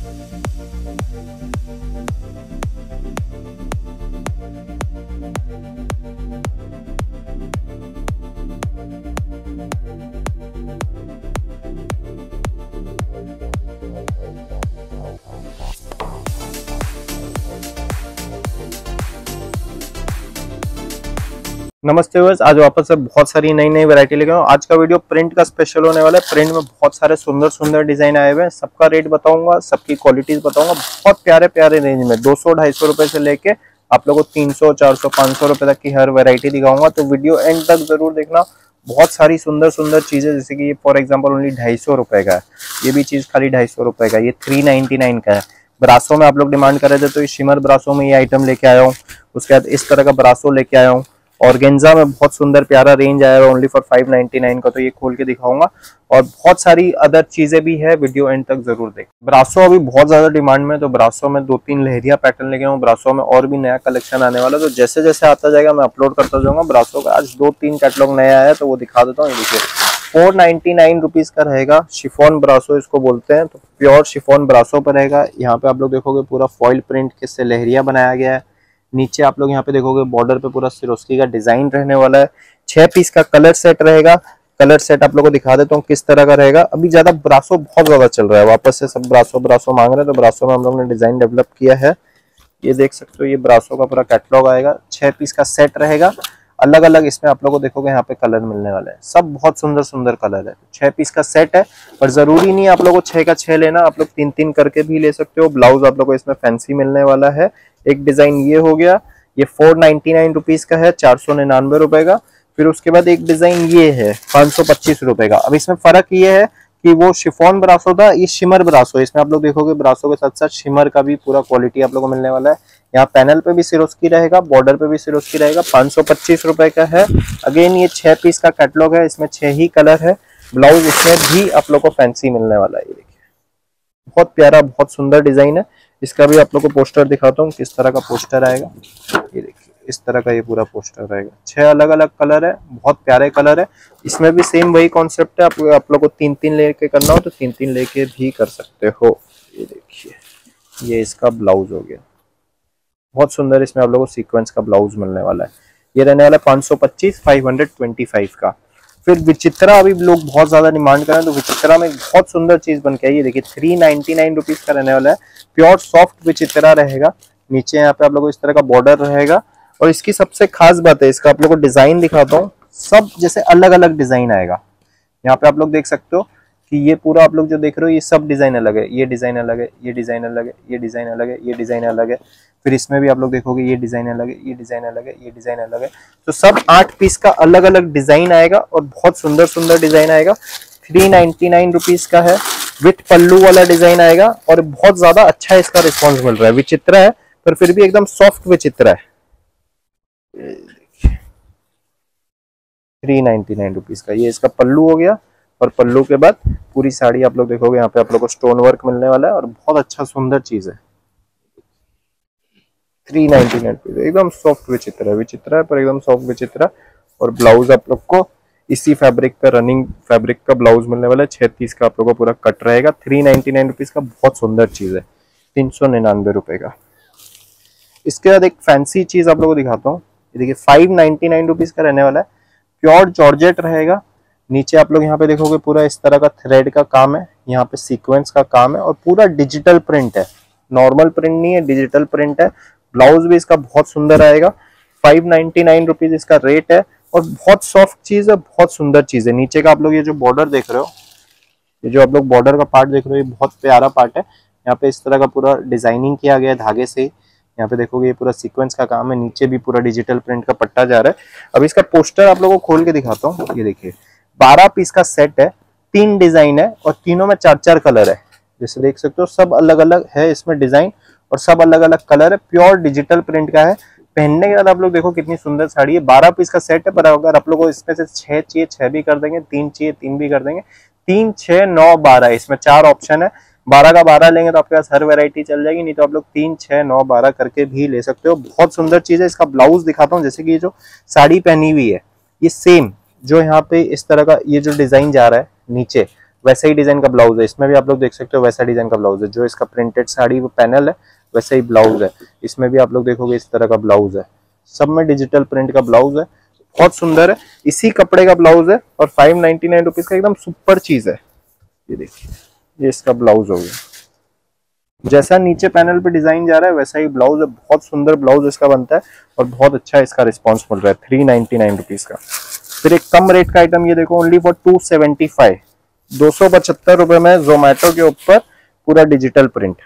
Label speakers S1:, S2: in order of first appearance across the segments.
S1: नमस्ते व्यूअर्स, आज वापस से बहुत सारी नई नई वैरायटी लेके आया हूं। आज का वीडियो प्रिंट का स्पेशल होने वाला है। प्रिंट में बहुत सारे सुंदर सुंदर डिजाइन आए हुए हैं। सबका रेट बताऊंगा, सबकी क्वालिटीज बताऊंगा। बहुत प्यारे प्यारे रेंज में 200-250 रुपए से लेके आप लोगों को 300, 400, 500 रुपए तक की हर वैरायटी दिखाऊंगा, तो वीडियो एंड तक जरूर देखना। बहुत सारी सुंदर सुंदर चीजें, जैसे कि ये फॉर एग्जाम्पल ओनली 250 रुपए का है। ये भी चीज खाली 250 रुपए का, ये 399 का है। ब्रासो में आप लोग डिमांड कर रहे थे, तो ये शिमर ब्रासो में ये आइटम लेके आया हूँ। उसके बाद इस तरह का ब्रासो लेके आया हूँ। ऑर्गेन्जा में बहुत सुंदर प्यारा रेंज आया है ओनली फॉर 599 का, तो ये खोल के दिखाऊंगा। और बहुत सारी अदर चीजें भी है, वीडियो एंड तक जरूर देख। ब्रासो अभी बहुत ज्यादा डिमांड में, तो ब्रासो में 2-3 लहरिया पैटर्न लेके आऊँ। ब्रासो में और भी नया कलेक्शन आने वाला है, तो जैसे जैसे आता जाएगा मैं अपलोड करता जाऊंगा। ब्रासो का आज 2-3 कैटलॉग नया आया है, तो वो दिखा देता हूँ। देखिए 499 रुपीज का रहेगा। शिफॉन ब्रासो इसको बोलते हैं, तो प्योर शिफॉन ब्रासो पर रहेगा। यहाँ पे आप लोग देखोगे पूरा फॉइल प्रिंट से लहरिया बनाया गया है। नीचे आप लोग यहाँ पे देखोगे बॉर्डर पे पूरा सिरोस्की का डिजाइन रहने वाला है। 6 पीस का कलर सेट रहेगा। कलर सेट आप लोगों को दिखा देता हूँ किस तरह का रहेगा। अभी ज्यादा ब्रासो बहुत ज्यादा चल रहा है, वापस से सब ब्रासो ब्रासो मांग रहे हैं, तो ब्रासो में हम लोग ने डिजाइन डेवलप किया है। ये देख सकते हो, ये ब्रासो का पूरा कैटलॉग आएगा। 6 पीस का सेट रहेगा। अलग अलग इसमें आप लोगों को देखोगे यहाँ पे कलर मिलने वाले हैं। सब बहुत सुंदर सुंदर कलर है। 6 पीस का सेट है, पर जरूरी नहीं है आप लोगों को 6 का 6 लेना। आप लोग 3-3 करके भी ले सकते हो। ब्लाउज आप लोग को इसमें फैंसी मिलने वाला है। एक डिजाइन ये हो गया, ये 499 रुपीज का है, 499 रुपए का। फिर उसके बाद एक डिजाइन ये है 525 रुपए का। अब इसमें फर्क ये है कि वो शिफॉन ब्रासो था, ये शिमर ब्रासो। इसमें आप लोग देखोगे ब्रासो के साथ साथ शिमर का भी पूरा क्वालिटी आप लोगों को मिलने वाला है। यहाँ पैनल पे भी सिरोस्की रहेगा, बॉर्डर पे भी सिरोस्की रहेगा। 525 रुपए का है। अगेन ये 6 पीस का कैटलॉग है, इसमें 6 ही कलर है। ब्लाउज इसमें भी आप लोग को फैंसी मिलने वाला है। ये देखिए बहुत प्यारा बहुत सुंदर डिजाइन है। इसका भी आप लोग को पोस्टर दिखाता हूँ किस तरह का पोस्टर आएगा। ये देखिए इस तरह का ये पूरा पोस्टर रहेगा। 6 अलग अलग कलर है, बहुत प्यारे कलर है। इसमें भी सेम वही कॉन्सेप्ट है। आप लोग को 3-3 लेके करना हो तो 3-3 लेके भी कर सकते हो। ये देखिए ये इसका ब्लाउज हो गया, बहुत सुंदर। इसमें आप लोगों को सीक्वेंस का ब्लाउज मिलने वाला है। ये रहने वाला है 525, 525 का। फिर विचित्रा अभी लोग बहुत ज्यादा डिमांड कर रहे हैं, तो विचित्रा में बहुत सुंदर चीज बन के आई। ये देखिए 399 रुपीज का रहने वाला है। प्योर सॉफ्ट विचित्रा रहेगा। नीचे यहाँ पे आप लोगों को इस तरह का बॉर्डर रहेगा। और इसकी सबसे खास बात है, इसका आप लोगों को डिजाइन दिखाता हूँ। सब जैसे अलग अलग डिजाइन आएगा। यहाँ पे आप लोग देख सकते हो कि ये पूरा आप लोग जो देख रहे हो, ये सब डिजाइन अलग है। ये डिजाइन अलग है, ये डिजाइन अलग है, ये डिजाइन अलग है, ये डिजाइन अलग है। फिर इसमें भी आप लोग देखोगे ये डिजाइन अलग है, ये डिजाइन अलग है, ये डिजाइन अलग है। तो सब 8 पीस का अलग अलग डिजाइन आएगा और बहुत सुंदर सुंदर डिजाइन आएगा। 399 रुपीज का है। विथ पल्लू वाला डिजाइन आएगा और बहुत ज्यादा अच्छा इसका रिस्पॉन्स मिल रहा है। विचित्रा है पर फिर भी एकदम सॉफ्ट विचित्रा है। 399 रुपीज का ये इसका पल्लू हो गया। और पल्लू के बाद पूरी साड़ी आप लोग देखोगे यहाँ पे आप लोग को स्टोन वर्क मिलने वाला है और बहुत अच्छा सुंदर चीज है। 399 रुपीज, एकदम सॉफ्ट विचित्रा है। विचित्रा है पर एकदम सॉफ्ट विचित्रा। और ब्लाउज आप लोग को इसी फैब्रिक का, रनिंग फैब्रिक का ब्लाउज मिलने वाला है। 36 का आप लोग को पूरा कट रहेगा। 399 रुपीज का बहुत सुंदर चीज है। 399 रुपए का। इसके बाद एक फैंसी चीज आप लोगों को दिखाता हूँ। ये देखिए 599 रुपीज का रहने वाला है। प्योर जॉर्जेट रहेगा। नीचे आप लोग यहाँ पे देखोगे पूरा इस तरह का थ्रेड का काम है। यहाँ पे सीक्वेंस का काम है और पूरा डिजिटल प्रिंट है। नॉर्मल प्रिंट नहीं है, डिजिटल प्रिंट है। ब्लाउज भी इसका बहुत सुंदर आएगा। 599 रुपीज इसका रेट है। और बहुत सॉफ्ट चीज है, बहुत सुंदर चीज है। नीचे का आप लोग ये जो बॉर्डर देख रहे हो, ये जो आप लोग बॉर्डर का पार्ट देख रहे हो, ये बहुत प्यारा पार्ट है। यहाँ पे इस तरह का पूरा डिजाइनिंग किया गया है धागे से। यहाँ पे देखोगे ये पूरा सीक्वेंस का काम है। नीचे भी पूरा डिजिटल प्रिंट का पट्टा जा रहा है। अब इसका पोस्टर आप लोगों को खोल के दिखाता हूँ। ये देखिए 12 पीस का सेट है। 3 डिजाइन है और तीनों में 4-4 कलर है। जैसे देख सकते हो सब अलग अलग है इसमें डिजाइन और सब अलग अलग कलर है। प्योर डिजिटल प्रिंट का है। पहनने के बाद आप लोग देखो कितनी सुंदर साड़ी है। 12 पीस का सेट है, पर अगर आप लोग को इसमें से 6 चाहिए 6 भी कर देंगे, 3 चाहिए 3 भी कर देंगे। 3, 6, 9, 12 इसमें 4 ऑप्शन है। 12 का 12 लेंगे तो आपके पास हर वैरायटी चल जाएगी, नहीं तो आप लोग 3, 6, 9, 12 करके भी ले सकते हो। बहुत सुंदर चीज है। इसका ब्लाउज दिखाता हूँ। जैसे कि ये जो साड़ी पहनी हुई है, ये सेम जो यहाँ पे इस तरह का ये जो डिजाइन जा रहा है नीचे, वैसा ही डिजाइन का ब्लाउज है। इसमें भी आप लोग देख सकते हो वैसा डिजाइन का ब्लाउज है, जो इसका प्रिंटेड साड़ी वो पैनल है वैसा ही ब्लाउज है। इसमें भी आप लोग देखोगे इस तरह का ब्लाउज है, सब में डिजिटल प्रिंट का ब्लाउज है, बहुत सुंदर है। इसी कपड़े का ब्लाउज है और 599 रुपीज का एकदम सुपर चीज है। ये देखिए, ये इसका ब्लाउज हो गया, जैसा नीचे पैनल पे डिजाइन जा रहा है वैसा ही ब्लाउज है। बहुत सुंदर ब्लाउज इसका बनता है और बहुत अच्छा इसका रिस्पॉन्स मिल रहा है 399 रुपीज का। फिर एक कम रेट का आइटम ये देखो, ओनली फॉर 275, 275 रुपए में जोमेटो के ऊपर पूरा डिजिटल प्रिंट।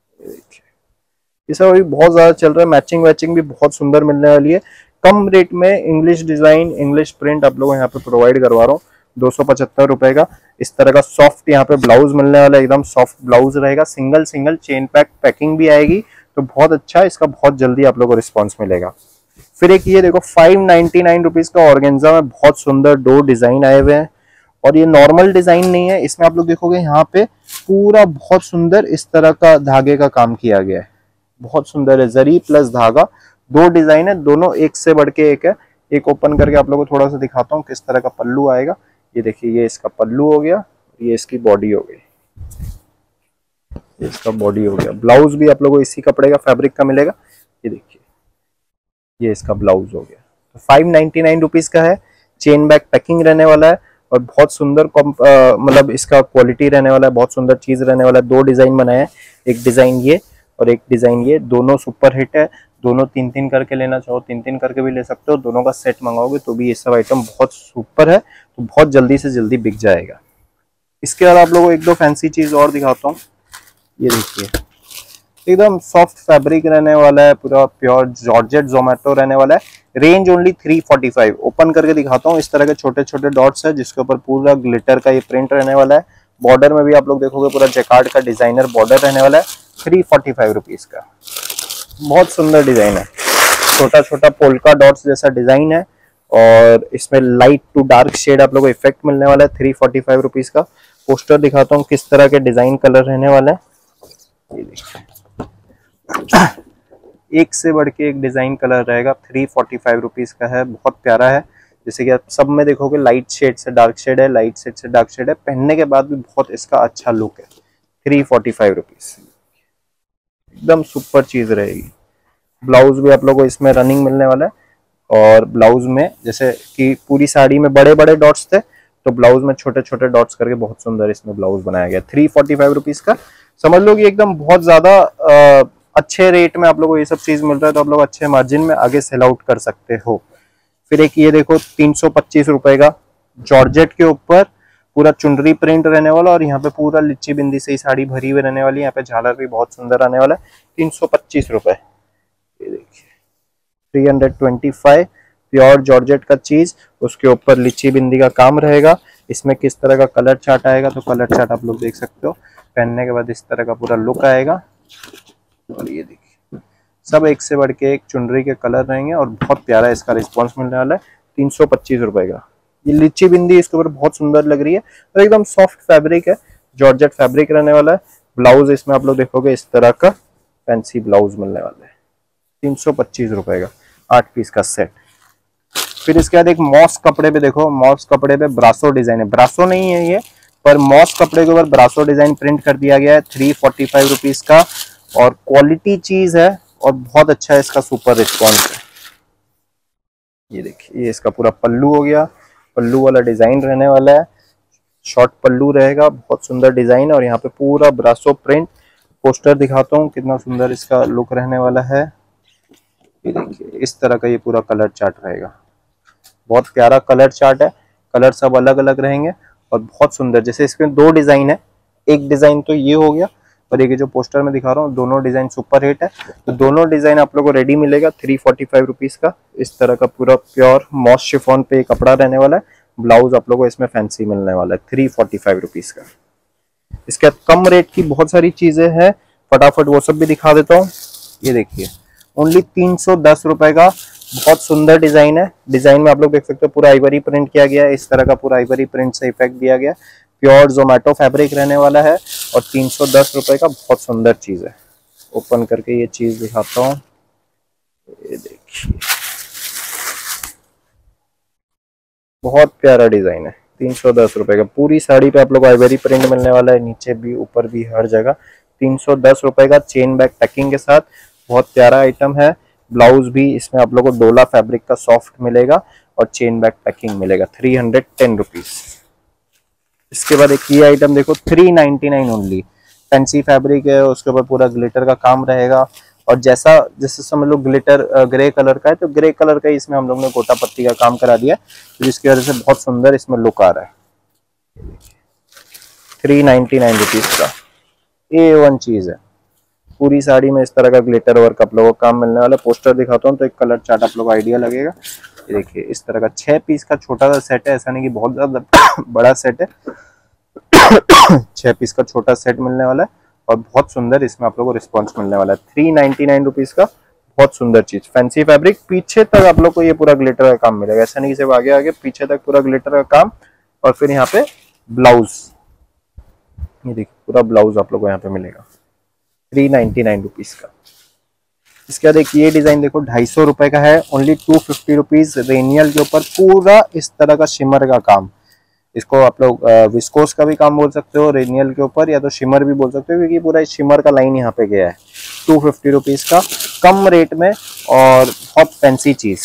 S1: ये सब अभी बहुत ज्यादा चल रहा है, मैचिंग वैचिंग भी बहुत सुंदर मिलने वाली है। कम रेट में इंग्लिश डिजाइन इंग्लिश प्रिंट आप लोगों को यहाँ पे प्रोवाइड करवा रहा हूँ 275 रुपए का। इस तरह का सॉफ्ट यहाँ पे ब्लाउज मिलने वाला है, एकदम सॉफ्ट ब्लाउज रहेगा, single single chain pack packing भी आएगी, तो बहुत अच्छा इसका बहुत जल्दी आप लोगों को रिस्पॉन्स मिलेगा। फिर एक ये देखो 599 रुपीज का ऑर्गेन्जा में बहुत सुंदर 2 डिजाइन आए हुए हैं, और ये नॉर्मल डिजाइन नहीं है, इसमें आप लोग देखोगे यहाँ पे पूरा बहुत सुंदर इस तरह का धागे का काम किया गया है, बहुत सुंदर है, जरी प्लस धागा। 2 डिजाइन है, दोनों एक से बढ़ के एक है। एक ओपन करके आप लोगों को थोड़ा सा दिखाता हूँ किस तरह का पल्लू आएगा। ये देखिए, ये इसका पल्लू हो गया, ये इसकी बॉडी हो गई, ये इसका बॉडी हो गया। ब्लाउज भी आप लोगों को इसी कपड़े का फैब्रिक का मिलेगा। ये देखिए, ये इसका ब्लाउज हो गया। तो 599 रुपीज का है, चेन बैक पैकिंग रहने वाला है और बहुत सुंदर मतलब इसका क्वालिटी रहने वाला है, बहुत सुंदर चीज रहने वाला है। 2 डिजाइन बनाए हैं, एक डिजाइन ये और एक डिजाइन ये, दोनों सुपर हिट है। दोनों 3-3 करके लेना चाहो 3-3 करके भी ले सकते हो, दोनों का सेट मंगाओगे तो भी ये सब आइटम बहुत सुपर है, तो बहुत जल्दी से जल्दी बिक जाएगा। इसके अलावा आप लोगों को 1-2 फैंसी चीज और दिखाता हूँ। ये देखिए, एकदम सॉफ्ट फैब्रिक रहने वाला है, पूरा प्योर जॉर्जेट जोमेटो रहने वाला है। Range only 345। ओपन करके दिखाता हूँ, इस तरह के छोटे छोटे डॉट्स है जिसके ऊपर पूरा ग्लिटर का ये प्रिंट रहने वाला है। बॉर्डर में भी आप लोग देखोगे पूरा जैकार्ड का डिजाइनर बॉर्डर रहने वाला है। 345 रुपीज का, बहुत सुंदर डिजाइन है, छोटा छोटा पोल्का डॉट्स जैसा डिजाइन है और इसमें लाइट टू डार्क शेड आप लोगों को इफेक्ट मिलने वाला है। 345 रुपीज का। पोस्टर दिखाता हूँ किस तरह के डिजाइन कलर रहने वाला है। ये देखिए, एक से बढ़ के एक डिजाइन कलर रहेगा। 345 रुपीज का है, बहुत प्यारा है। जैसे कि आप सब में देखोगे लाइट शेड से डार्क शेड है, लाइट शेड से डार्क शेड है, पहनने के बाद भी बहुत इसका अच्छा लुक है। 345 रुपीज, एकदम सुपर चीज रहेगी। ब्लाउज भी आप लोगों को इसमें रनिंग मिलने वाला है, और ब्लाउज में जैसे कि पूरी साड़ी में बड़े बड़े डॉट्स थे, तो ब्लाउज में छोटे छोटे डॉट्स करके बहुत सुंदर इसमें ब्लाउज बनाया गया। 345 रुपीज का, समझ लो कि एकदम बहुत ज्यादा अच्छे रेट में आप लोगों को ये सब चीज मिल रहा है, तो आप लोग अच्छे मार्जिन में आगे सेल आउट कर सकते हो। फिर एक ये देखो 325 रुपए का, जॉर्जेट के ऊपर पूरा चुनरी प्रिंट रहने वाला, और यहाँ पे पूरा लिच्ची बिंदी से ही साड़ी भरी हुई रहने वाली है। यहाँ पे झालर भी बहुत सुंदर आने वाला है। 325 रुपए। ये देखिए 325, प्योर जॉर्जेट का चीज, उसके ऊपर लिच्ची बिंदी का काम रहेगा। इसमें किस तरह का कलर चार्ट आएगा, तो कलर चार्ट आप लोग देख सकते हो। पहनने के बाद इस तरह का पूरा लुक आएगा, और ये देखिए सब एक से बढ़ के एक चुनरी के कलर रहेंगे और बहुत प्यारा इसका रिस्पॉन्स मिलने वाला है। 325 रुपए का। ये लिच्ची बिंदी इसके ऊपर बहुत सुंदर लग रही है, और एकदम सॉफ्ट फैब्रिक है, जॉर्जेट फैब्रिक रहने वाला है। ब्लाउज इसमें आप लोग देखोगे इस तरह का फैंसी ब्लाउज मिलने वाला है। 325 रुपए का 8 पीस का सेट। फिर इसके बाद एक मॉस कपड़े पे देखो, मॉस कपड़े पे ब्रासो डिजाइन है, ब्रासो नहीं है ये, पर मॉस कपड़े के ऊपर ब्रासो डिजाइन प्रिंट कर दिया गया है। 345 रुपीज का, और क्वालिटी चीज है और बहुत अच्छा है, इसका सुपर रिस्पॉन्स है। ये देखिए, ये इसका पूरा पल्लू हो गया, पल्लू वाला डिजाइन रहने वाला है, शॉर्ट पल्लू रहेगा, बहुत सुंदर डिजाइन, और यहाँ पे पूरा ब्रासो प्रिंट। पोस्टर दिखाता हूँ कितना सुंदर इसका लुक रहने वाला है। ये देखिए, इस तरह का ये पूरा कलर चार्ट रहेगा, बहुत प्यारा कलर चार्ट है। कलर सब अलग अलग रहेंगे और बहुत सुंदर। जैसे इसमें 2 डिजाइन है, एक डिजाइन तो ये हो गया, और एक जो पोस्टर में दिखा रहा हूँ, दोनों डिजाइन सुपर हिट है। तो दोनों डिजाइन आप लोगों को रेडी मिलेगा 345 रुपीज का। इस तरह का पूरा प्योर मॉस शिफॉन पे कपड़ा रहने वाला है। ब्लाउज आप लोगों को इसमें फैंसी मिलने वाला है 345 रुपीज का। इसके कम रेट की बहुत सारी चीजें हैं, फटाफट वो सब भी दिखा देता हूँ। ये देखिए, ओनली 310 रुपए का, बहुत सुंदर डिजाइन है। डिजाइन में आप लोग देख सकते हो पूरा आइवरी प्रिंट किया गया है, इस तरह का पूरा आइवरी प्रिंट से इफेक्ट दिया गया। प्योर जोमेटो फैब्रिक रहने वाला है, और 310 रुपए का, बहुत सुंदर चीज है। ओपन करके ये चीज दिखाता हूँ। ये देखिए, बहुत प्यारा डिजाइन है, 310 रुपए का। पूरी साड़ी पे आप लोग को आइवरी प्रिंट मिलने वाला है, नीचे भी ऊपर भी हर जगह। 310 रुपए का चेन बैग पैकिंग के साथ, बहुत प्यारा आइटम है। ब्लाउज भी इसमें आप लोग को डोला फैब्रिक का सॉफ्ट मिलेगा और चेन बैग पैकिंग मिलेगा। 310 रुपीज। इसके बाद एक ये आइटम देखो, 399 ओनली। फैंसी फैब्रिक है, उसके ऊपर पूरा ग्लिटर का काम रहेगा। और जैसे समझ लो ग्लिटर ग्रे कलर का है, तो ग्रे कलर का ही इसमें हम लोग ने गोटा पत्ती का काम करा दिया, तो जिसकी वजह से बहुत सुंदर इसमें लुक आ रहा है। 399 रुपीज का A1 चीज है। पूरी साड़ी में इस तरह का ग्लिटर वर्क आप लोगों को काम मिलने वाला है। पोस्टर दिखाता हूँ तो एक कलर चार्ट आप लोगों को आइडिया लगेगा। ये देखिए, इस तरह का 6 पीस का छोटा सा सेट है, ऐसा नहीं कि बहुत ज्यादा बड़ा सेट है। 6 पीस का छोटा सेट मिलने वाला है और बहुत सुंदर इसमें आप लोगों को रिस्पॉन्स मिलने वाला है। 399 रुपीज का बहुत सुंदर चीज। फैंसी फैब्रिक, पीछे तक आप लोग को ये पूरा ग्लिटर का काम मिलेगा, ऐसा नहीं कि सिर्फ आगे आगे, पीछे तक पूरा ग्लिटर का काम। और फिर यहाँ पे ब्लाउज, ये देखिए पूरा ब्लाउज आप लोग को यहाँ पे मिलेगा 399 रुपीज का। इसके बाद एक ये डिजाइन देखो, 250 रुपए का है, ओनली 250 रुपीज। रेनियल के ऊपर पूरा इस तरह का शिमर का काम। इसको आप लोग विस्कोस का भी काम बोल सकते हो रेनियल के ऊपर, या तो शिमर भी बोल सकते हो, क्योंकि पूरा शिमर का लाइन यहाँ पे गया है। 250 रुपीज का, कम रेट में और बहुत फैंसी चीज।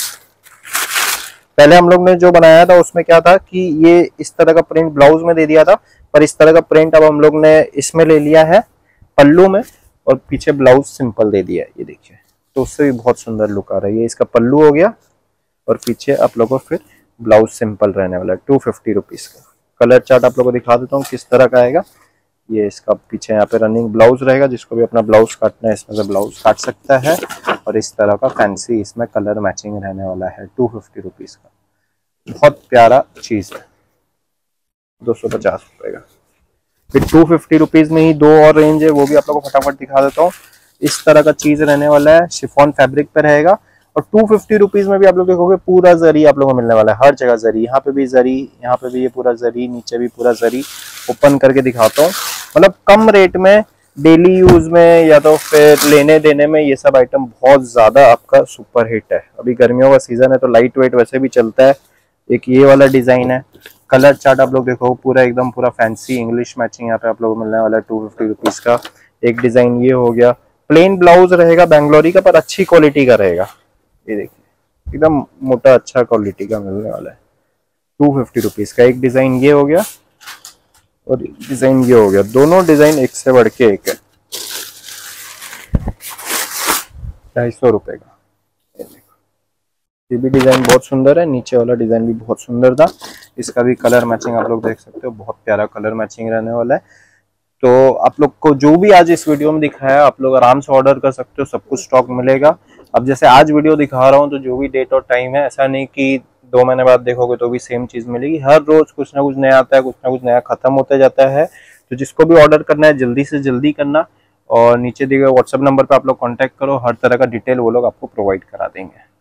S1: पहले हम लोग ने जो बनाया था उसमें क्या था कि ये इस तरह का प्रिंट ब्लाउज में दे दिया था, पर इस तरह का प्रिंट अब हम लोग ने इसमें ले लिया है पल्लू में, और पीछे ब्लाउज सिंपल दे दिया है। ये देखिए, तो उससे भी बहुत सुंदर लुक आ रहा है। ये इसका पल्लू हो गया और पीछे आप लोगों को फिर ब्लाउज सिंपल रहने वाला है। 250 रुपीज का। कलर चार्ट आप लोगों को दिखा देता हूँ किस तरह का आएगा। ये इसका पीछे यहाँ पे रनिंग ब्लाउज रहेगा, जिसको भी अपना ब्लाउज काटना है इसमें से ब्लाउज काट सकता है। और इस तरह का फैंसी इसमें कलर मैचिंग रहने वाला है। 250 रुपीज का, बहुत प्यारा चीज है। 250 रुपए का। फिर 250 रुपीज में ही दो और रेंज है, वो भी आप लोगों को फटाफट दिखा देता हूँ। इस तरह का चीज रहने वाला है, शिफॉन फैब्रिक पे रहेगा। और 250 रुपीज में भी आप लोग देखोगे पूरा जरी आप लोगों को मिलने वाला है, हर जगह जरी। यहाँ पे भी जरी, यहाँ पे भी ये पूरा जरी, नीचे भी पूरा जरी। ओपन करके दिखाता हूँ, मतलब कम रेट में डेली यूज में या तो फिर लेने देने में ये सब आइटम बहुत ज्यादा आपका सुपर हिट है। अभी गर्मियों का सीजन है तो लाइट वेट वैसे भी चलता है। एक ये वाला डिजाइन है। कलर चार्ट आप लोग देखो, पूरा एकदम पूरा फैंसी इंग्लिश मैचिंग यहाँ पे आप लोगों को मिलने वाला है 250 रुपीज का। एक डिजाइन ये हो गया, प्लेन ब्लाउज रहेगा बेंगलोरी का, पर अच्छी क्वालिटी का रहेगा। ये देखिए एकदम मोटा अच्छा क्वालिटी का मिलने वाला है। 250 रुपीज का। एक डिजाइन ये हो गया और डिजाइन ये हो गया, दोनों डिजाइन एक से बढ़ के एक है। 250 रुपए का। ये भी डिजाइन बहुत सुंदर है, नीचे वाला डिजाइन भी बहुत सुंदर था। इसका भी कलर मैचिंग आप लोग देख सकते हो, बहुत प्यारा कलर मैचिंग रहने वाला है। तो आप लोग को जो भी आज इस वीडियो में दिखाया आप लोग आराम से ऑर्डर कर सकते हो, सब कुछ स्टॉक मिलेगा। अब जैसे आज वीडियो दिखा रहा हूँ तो जो भी डेट और टाइम है, ऐसा नहीं कि 2 महीने बाद देखोगे तो भी सेम चीज मिलेगी। हर रोज कुछ ना कुछ नया आता है, कुछ ना कुछ नया खत्म होते जाता है। तो जिसको भी ऑर्डर करना है जल्दी से जल्दी करना, और नीचे दिए गए व्हाट्सएप नंबर पे आप लोग कांटेक्ट करो, हर तरह का डिटेल वो लोग आपको प्रोवाइड करा देंगे।